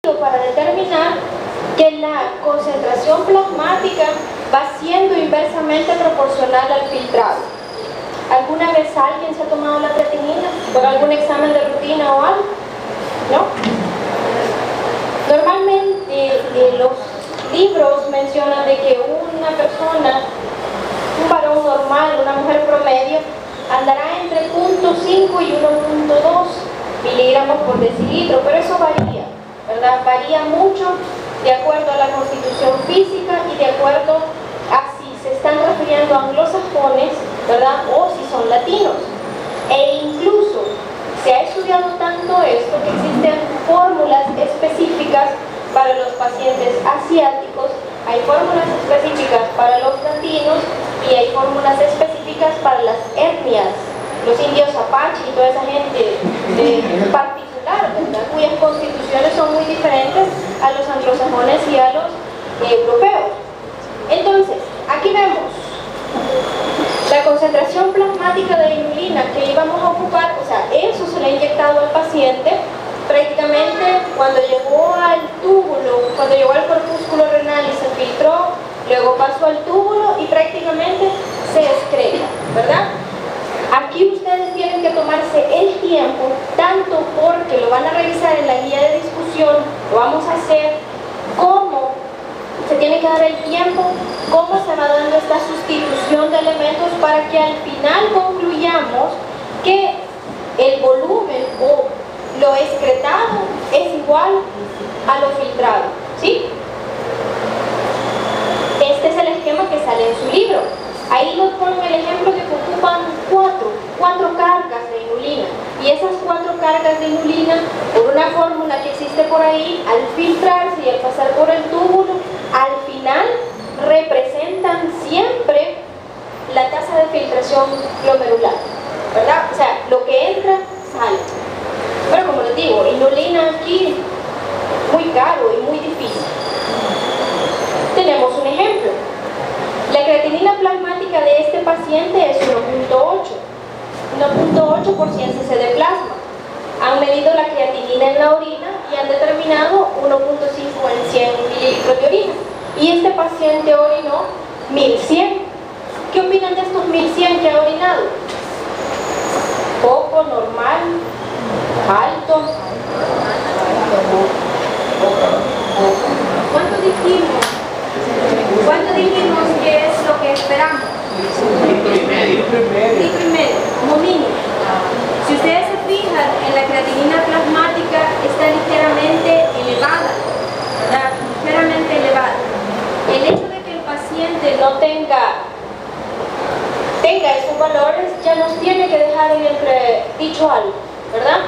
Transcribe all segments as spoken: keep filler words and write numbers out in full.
servido para determinar que la concentración plasmática va siendo inversamente proporcional al filtrado. ¿Alguna vez alguien se ha tomado la creatinina por algún examen de rutina o algo? ¿No? Normalmente eh, los libros mencionan de que una persona, un varón normal, una mujer promedio, andará entre cero punto cinco y uno punto dos miligramos por decilitro, pero eso varía, ¿verdad? Varía mucho de acuerdo a la constitución física y de acuerdo a si se están refiriendo a anglosajones, ¿verdad? O si son latinos. E incluso se ha estudiado tanto esto que existen fórmulas específicas para los pacientes asiáticos, hay fórmulas específicas para los latinos y hay fórmulas específicas para las etnias, los indios apache y toda esa gente de particular, ¿verdad? Cuyas constituciones son muy diferentes a los anglosajones y a los eh, europeos. Entonces, aquí vemos la concentración plasmática de inulina que íbamos a ocupar, o sea, eso se le ha inyectado al paciente prácticamente cuando llegó al túbulo, cuando llegó al corpúsculo renal y se filtró, luego pasó al túbulo y prácticamente se excreta, ¿verdad? Aquí ustedes tienen que tomarse el tiempo, tanto porque lo van a revisar en la guía de discusión, lo vamos a hacer, como se tiene que dar el tiempo, cómo se va dando esta sustitución de elementos para que al final concluyamos que el volumen o lo excretado es igual a lo filtrado, ¿sí? Este es el esquema que sale en su libro. Ahí nos ponen el ejemplo de que ocupan cuatro, cuatro cargas de inulina. Y esas cuatro cargas de inulina, por una fórmula que existe por ahí, al filtrarse y al pasar por el túbulo, al final representan siempre la tasa de filtración glomerular, ¿verdad? O sea, lo que entra, sale. Pero como les digo, inulina aquí, muy caro y muy difícil. Tenemos un ejemplo. La creatinina plasmática de este paciente es uno punto ocho. uno punto ocho por cien ce ce de plasma. Han medido la creatinina en la orina y han determinado uno punto cinco en cien mililitros de orina. Y este paciente orinó mil cien. ¿Qué opinan de estos mil cien que ha orinado? Poco, normal, alto. ¿Cuánto dijimos? ¿Cuánto dijimos que es lo que esperamos? Litro y medio. Litro y medio, como mínimo. Si ustedes se fijan en la creatinina plasmática, está ligeramente elevada, ¿verdad? Ligeramente elevada. El hecho de que el paciente no tenga tenga esos valores ya nos tiene que dejar en entredicho algo, ¿verdad?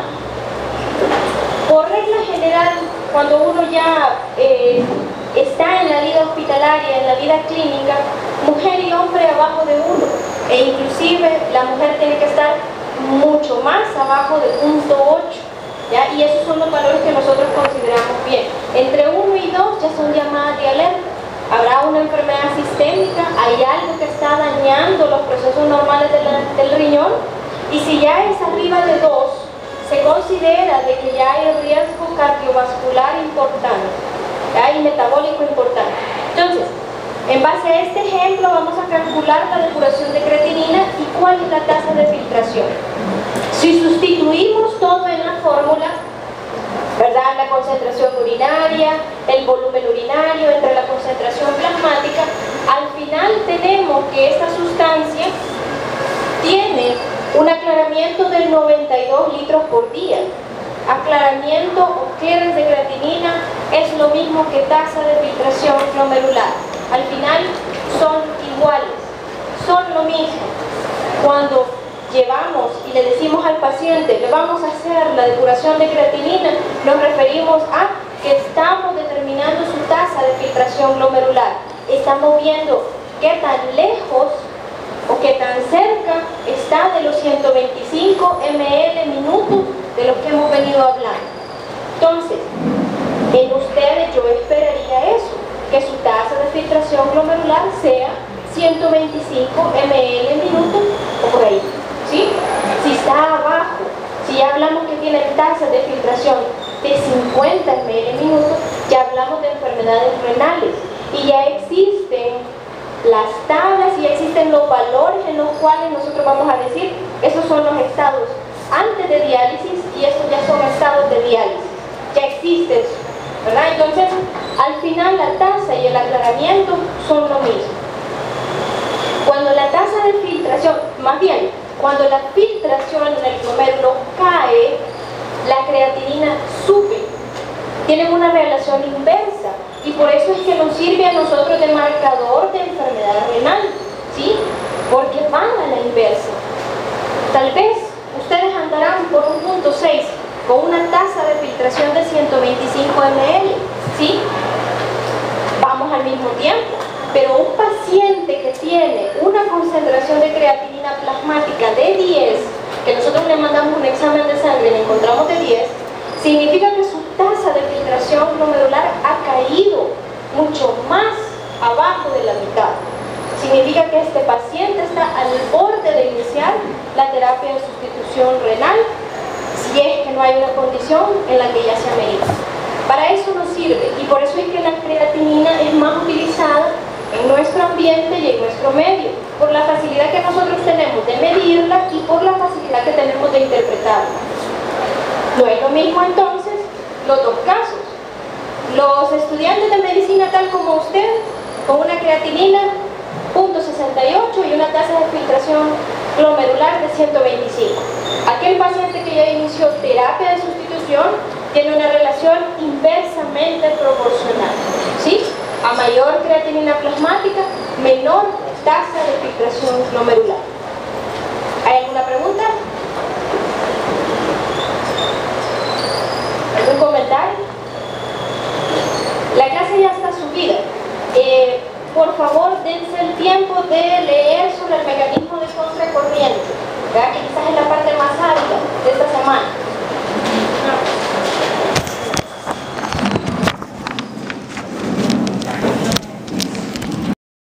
Por regla general, cuando uno ya eh, está en la vida hospitalaria, en la vida clínica, mujer y hombre abajo de uno, e inclusive la mujer tiene que estar mucho más abajo de punto ocho, ¿ya? Y esos son los valores que nosotros consideramos bien. Entre uno y dos ya son llamadas de alerta. Habrá una enfermedad sistémica, hay algo que está dañando los procesos normales de la, del riñón, y si ya es arriba de dos, se considera de que ya hay riesgo cardiovascular importante, ¿ya? Y metabólico importante. Entonces, en base a este ejemplo vamos a calcular la depuración de creatinina y cuál es la tasa de filtración. Si sustituimos todo en la fórmula, ¿verdad? La concentración urinaria, el volumen urinario entre la concentración plasmática, al final tenemos que esta sustancia tiene un aclaramiento del noventa y dos litros por día. Aclaramiento o clearance de creatinina es lo mismo que tasa de filtración glomerular. Al final son iguales, son lo mismo. Cuando llevamos y le decimos al paciente, le vamos a hacer la depuración de creatinina, nos referimos a que estamos determinando su tasa de filtración glomerular. Estamos viendo qué tan lejos o qué tan cerca está de los ciento veinticinco mililitros minuto de los que hemos venido hablando. Entonces, en ustedes yo esperaría eso, que su tasa de filtración glomerular sea ciento veinticinco mililitros minuto o por ahí, ¿sí? Si está abajo, si ya hablamos que tiene tasas de filtración de cincuenta mililitros minuto, enfermedades renales. Y ya existen las tablas y existen los valores en los cuales nosotros vamos a decir, esos son los estados antes de diálisis y esos ya son estados de diálisis. Ya existe eso, ¿verdad? Entonces, al final la tasa y el aclaramiento son lo mismo. Cuando la tasa de filtración, más bien, cuando la filtración en el glomérulo cae, la creatinina sube. Tienen una relación inversa y por eso es que nos sirve a nosotros de marcador de enfermedad renal, ¿sí? Porque van a la inversa. Tal vez ustedes andarán por un punto seis con una tasa de filtración de ciento veinticinco mililitros, ¿sí? Vamos al mismo tiempo. Pero un paciente que tiene una concentración de creatinina plasmática de diez, que nosotros le mandamos un examen de sangre y le encontramos de diez, significa que su tasa de filtración glomerular ha caído mucho más abajo de la mitad. Significa que este paciente está al borde de iniciar la terapia de sustitución renal, si es que no hay una condición en la que ya se amerita. Para eso nos sirve, y por eso es que la creatinina es más utilizada en nuestro ambiente y en nuestro medio, por la facilidad que nosotros tenemos de medirla y por la facilidad que tenemos de interpretarla. No es lo mismo entonces los dos casos. Los estudiantes de medicina tal como usted, con una creatinina punto sesenta y ocho y una tasa de filtración glomerular de ciento veinticinco. Aquel paciente que ya inició terapia de sustitución tiene una relación inversamente proporcional, ¿sí? A mayor creatinina plasmática, menor tasa de filtración glomerular. ¿Hay alguna pregunta? ¿Algún comentario? La clase ya está subida. Eh, por favor, dense el tiempo de leer sobre el mecanismo de contracorriente, ¿verdad? Que quizás es la